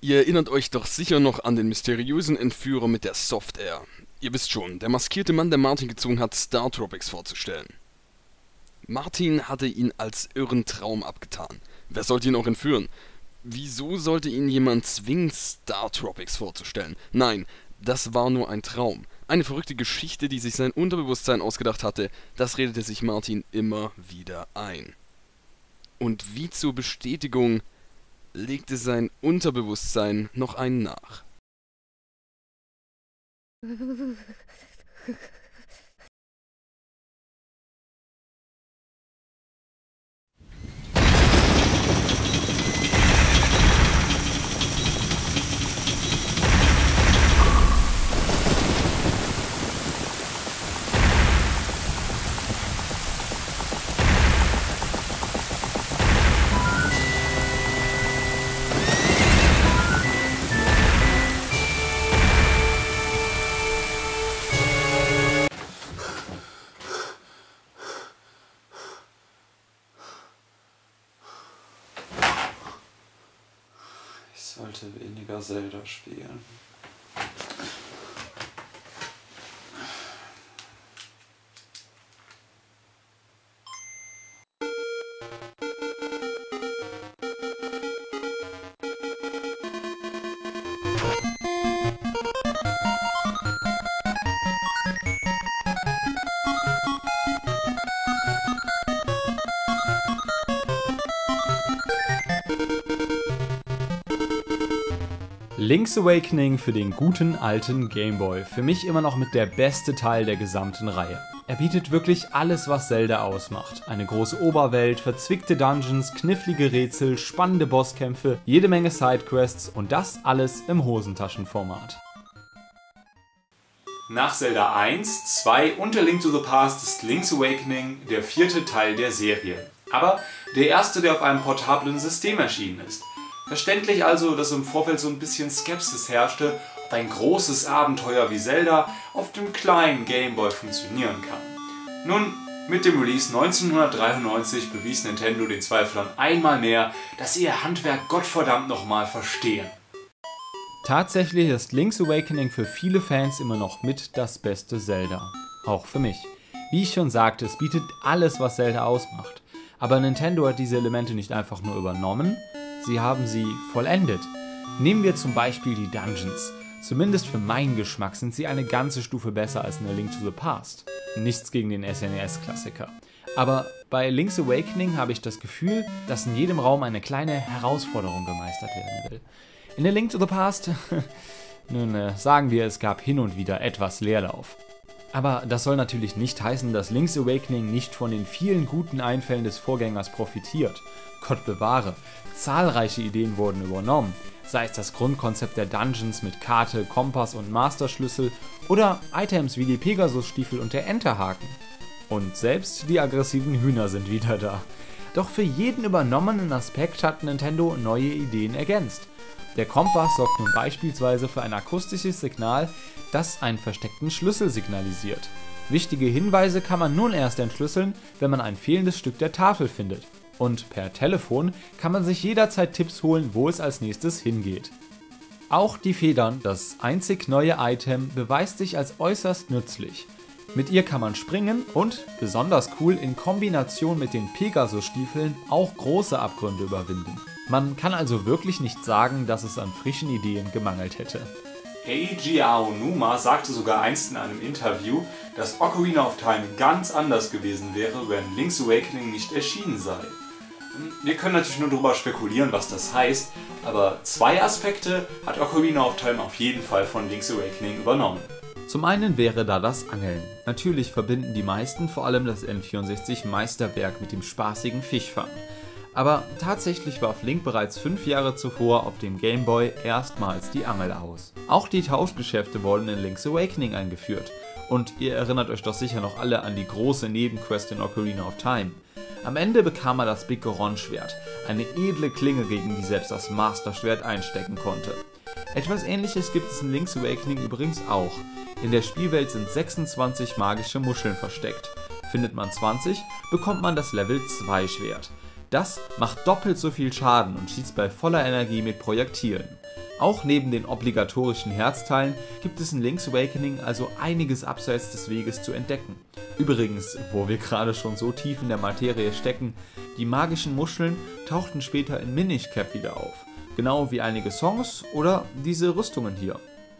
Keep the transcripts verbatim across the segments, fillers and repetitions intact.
Ihr erinnert euch doch sicher noch an den mysteriösen Entführer mit der Soft-Air. Ihr wisst schon, der maskierte Mann, der Martin gezwungen hat, Star Tropics vorzustellen. Martin hatte ihn als irren Traum abgetan. Wer sollte ihn auch entführen? Wieso sollte ihn jemand zwingen, Star Tropics vorzustellen? Nein, das war nur ein Traum. Eine verrückte Geschichte, die sich sein Unterbewusstsein ausgedacht hatte. Das redete sich Martin immer wieder ein. Und wie zur Bestätigung legte sein Unterbewusstsein noch einen nach. Ich sollte weniger Zelda spielen. Link's Awakening für den guten alten Game Boy. Für mich immer noch mit der beste Teil der gesamten Reihe. Er bietet wirklich alles, was Zelda ausmacht. Eine große Oberwelt, verzwickte Dungeons, knifflige Rätsel, spannende Bosskämpfe, jede Menge Sidequests und das alles im Hosentaschenformat. Nach Zelda eins, zwei und A Link to the Past ist Link's Awakening der vierte Teil der Serie. Aber der erste, der auf einem portablen System erschienen ist. Verständlich also, dass im Vorfeld so ein bisschen Skepsis herrschte, ob ein großes Abenteuer wie Zelda auf dem kleinen Game Boy funktionieren kann. Nun, mit dem Release neunzehnhundertdreiundneunzig bewies Nintendo den Zweiflern einmal mehr, dass sie ihr Handwerk gottverdammt nochmal verstehen. Tatsächlich ist Link's Awakening für viele Fans immer noch mit das beste Zelda. Auch für mich. Wie ich schon sagte, es bietet alles, was Zelda ausmacht. Aber Nintendo hat diese Elemente nicht einfach nur übernommen, sie haben sie vollendet. Nehmen wir zum Beispiel die Dungeons. Zumindest für meinen Geschmack sind sie eine ganze Stufe besser als in A Link to the Past. Nichts gegen den S N E S-Klassiker. Aber bei Link's Awakening habe ich das Gefühl, dass in jedem Raum eine kleine Herausforderung gemeistert werden will. In A Link to the Past, nun äh, sagen wir, es gab hin und wieder etwas Leerlauf. Aber das soll natürlich nicht heißen, dass Link's Awakening nicht von den vielen guten Einfällen des Vorgängers profitiert. Gott bewahre, zahlreiche Ideen wurden übernommen, sei es das Grundkonzept der Dungeons mit Karte, Kompass und Masterschlüssel oder Items wie die Pegasus-Stiefel und der Enterhaken. Und selbst die aggressiven Hühner sind wieder da. Doch für jeden übernommenen Aspekt hat Nintendo neue Ideen ergänzt. Der Kompass sorgt nun beispielsweise für ein akustisches Signal, das einen versteckten Schlüssel signalisiert. Wichtige Hinweise kann man nun erst entschlüsseln, wenn man ein fehlendes Stück der Tafel findet. Und per Telefon kann man sich jederzeit Tipps holen, wo es als nächstes hingeht. Auch die Federn, das einzig neue Item, beweist sich als äußerst nützlich. Mit ihr kann man springen und, besonders cool, in Kombination mit den Pegasus-Stiefeln auch große Abgründe überwinden. Man kann also wirklich nicht sagen, dass es an frischen Ideen gemangelt hätte. Eiji Aonuma sagte sogar einst in einem Interview, dass Ocarina of Time ganz anders gewesen wäre, wenn Link's Awakening nicht erschienen sei. Wir können natürlich nur darüber spekulieren, was das heißt, aber zwei Aspekte hat Ocarina of Time auf jeden Fall von Link's Awakening übernommen. Zum einen wäre da das Angeln. Natürlich verbinden die meisten vor allem das N vierundsechzig Meisterwerk mit dem spaßigen Fischfang. Aber tatsächlich warf Link bereits fünf Jahre zuvor auf dem Game Boy erstmals die Angel aus. Auch die Tauschgeschäfte wurden in Link's Awakening eingeführt. Und ihr erinnert euch doch sicher noch alle an die große Nebenquest in Ocarina of Time. Am Ende bekam er das Big Goron Schwert, eine edle Klinge, gegen die selbst das Master Schwert einstecken konnte. Etwas Ähnliches gibt es in Link's Awakening übrigens auch. In der Spielwelt sind sechsundzwanzig magische Muscheln versteckt. Findet man zwanzig, bekommt man das Level zwei Schwert. Das macht doppelt so viel Schaden und schießt bei voller Energie mit Projektilen. Auch neben den obligatorischen Herzteilen gibt es in Link's Awakening also einiges abseits des Weges zu entdecken. Übrigens, wo wir gerade schon so tief in der Materie stecken, die magischen Muscheln tauchten später in Minish Cap wieder auf. Genau wie einige Songs oder diese Rüstungen hier.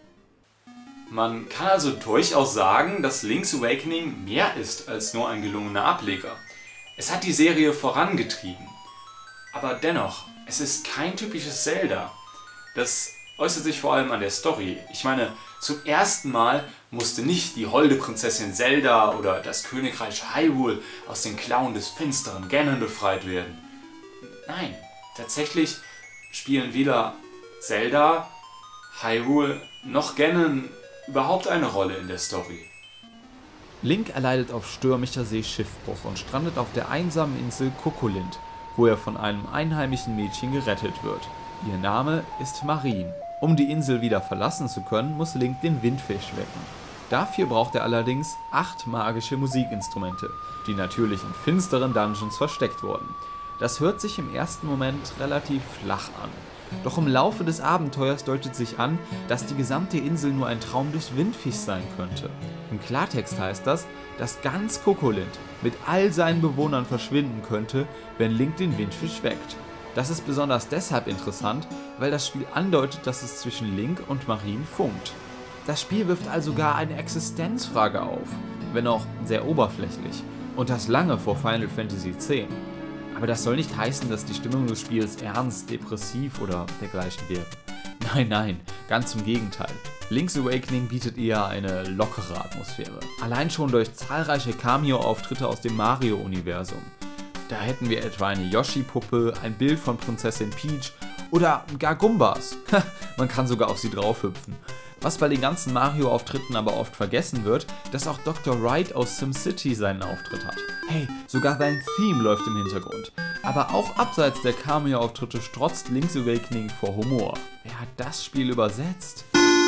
Man kann also durchaus sagen, dass Link's Awakening mehr ist als nur ein gelungener Ableger. Es hat die Serie vorangetrieben. Aber dennoch, es ist kein typisches Zelda. Das äußert sich vor allem an der Story. Ich meine, zum ersten Mal musste nicht die holde Prinzessin Zelda oder das Königreich Hyrule aus den Klauen des finsteren Ganon befreit werden. Nein, tatsächlich spielen weder Zelda, Hyrule noch Ganon überhaupt eine Rolle in der Story. Link erleidet auf stürmischer See Schiffbruch und strandet auf der einsamen Insel Kokolint, wo er von einem einheimischen Mädchen gerettet wird. Ihr Name ist Marine. Um die Insel wieder verlassen zu können, muss Link den Windfisch wecken. Dafür braucht er allerdings acht magische Musikinstrumente, die natürlich in finsteren Dungeons versteckt wurden. Das hört sich im ersten Moment relativ flach an. Doch im Laufe des Abenteuers deutet sich an, dass die gesamte Insel nur ein Traum des Windfischs sein könnte. Im Klartext heißt das, dass ganz Kokolint mit all seinen Bewohnern verschwinden könnte, wenn Link den Windfisch weckt. Das ist besonders deshalb interessant, weil das Spiel andeutet, dass es zwischen Link und Marine funkt. Das Spiel wirft also gar eine Existenzfrage auf, wenn auch sehr oberflächlich, und das lange vor Final Fantasy X. Aber das soll nicht heißen, dass die Stimmung des Spiels ernst, depressiv oder dergleichen wäre. Nein, nein, ganz im Gegenteil. Link's Awakening bietet eher eine lockere Atmosphäre. Allein schon durch zahlreiche Cameo-Auftritte aus dem Mario-Universum. Da hätten wir etwa eine Yoshi-Puppe, ein Bild von Prinzessin Peach oder gar Gumbas. Man kann sogar auf sie draufhüpfen. Was bei den ganzen Mario-Auftritten aber oft vergessen wird, dass auch Doktor Wright aus SimCity seinen Auftritt hat. Hey, sogar sein Theme läuft im Hintergrund. Aber auch abseits der Cameo-Auftritte strotzt Link's Awakening vor Humor. Wer hat das Spiel übersetzt?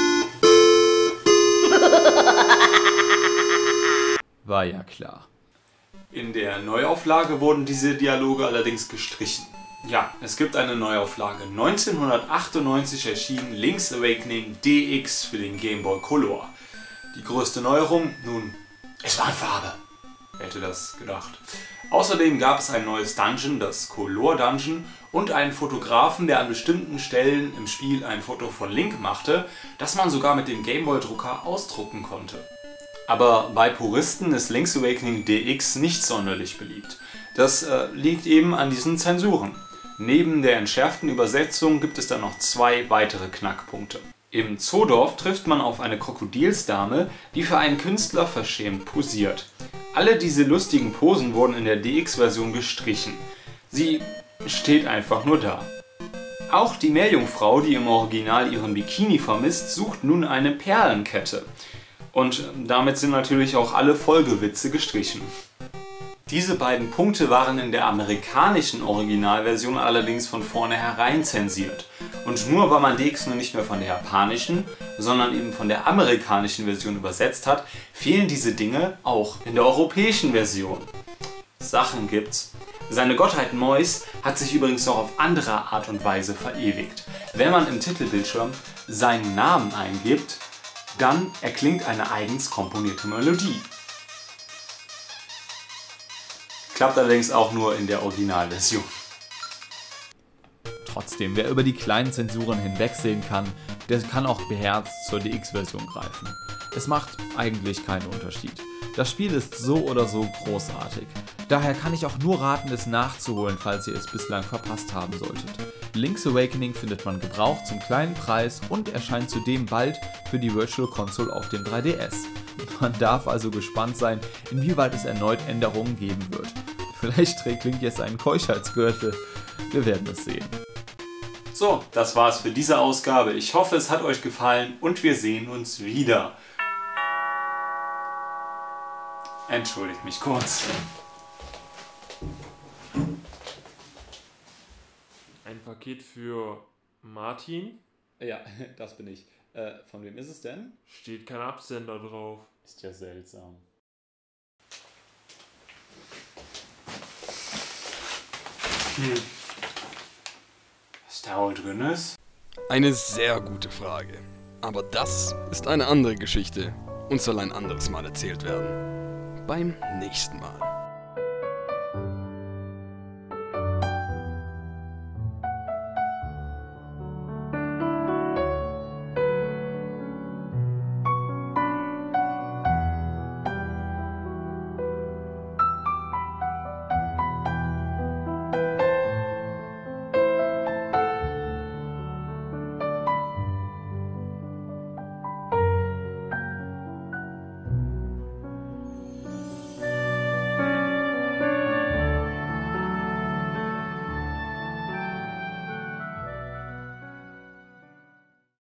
War ja klar. In der Neuauflage wurden diese Dialoge allerdings gestrichen. Ja, es gibt eine Neuauflage. neunzehnhundertachtundneunzig erschien Link's Awakening D X für den Game Boy Color. Die größte Neuerung? Nun, es war in Farbe. Wer hätte das gedacht? Außerdem gab es ein neues Dungeon, das Color Dungeon, und einen Fotografen, der an bestimmten Stellen im Spiel ein Foto von Link machte, das man sogar mit dem Game Boy Drucker ausdrucken konnte. Aber bei Puristen ist Link's Awakening D X nicht sonderlich beliebt. Das äh, liegt eben an diesen Zensuren. Neben der entschärften Übersetzung gibt es dann noch zwei weitere Knackpunkte. Im Zoodorf trifft man auf eine Krokodilsdame, die für einen Künstler verschämt posiert. Alle diese lustigen Posen wurden in der D X-Version gestrichen. Sie steht einfach nur da. Auch die Meerjungfrau, die im Original ihren Bikini vermisst, sucht nun eine Perlenkette. Und damit sind natürlich auch alle Folgewitze gestrichen. Diese beiden Punkte waren in der amerikanischen Originalversion allerdings von vornherein zensiert. Und nur weil man D X nun nicht mehr von der japanischen, sondern eben von der amerikanischen Version übersetzt hat, fehlen diese Dinge auch in der europäischen Version. Sachen gibt's. Seine Gottheit Mois hat sich übrigens noch auf andere Art und Weise verewigt. Wenn man im Titelbildschirm seinen Namen eingibt, dann erklingt eine eigens komponierte Melodie. Klappt allerdings auch nur in der Originalversion. Trotzdem, wer über die kleinen Zensuren hinwegsehen kann, der kann auch beherzt zur D X-Version greifen. Es macht eigentlich keinen Unterschied. Das Spiel ist so oder so großartig. Daher kann ich auch nur raten, es nachzuholen, falls ihr es bislang verpasst haben solltet. Link's Awakening findet man gebraucht zum kleinen Preis und erscheint zudem bald für die Virtual Console auf dem drei D S. Man darf also gespannt sein, inwieweit es erneut Änderungen geben wird. Vielleicht trägt Link jetzt einen Keuschheitsgürtel. Wir werden es sehen. So, das war's für diese Ausgabe. Ich hoffe, es hat euch gefallen und wir sehen uns wieder. Entschuldigt mich kurz. Ein Paket für Martin? Ja, das bin ich. Äh, von wem ist es denn? Steht kein Absender drauf. Ist ja seltsam. Hm. Was da wohl drin ist? Eine sehr gute Frage. Aber das ist eine andere Geschichte und soll ein anderes Mal erzählt werden. Beim nächsten Mal.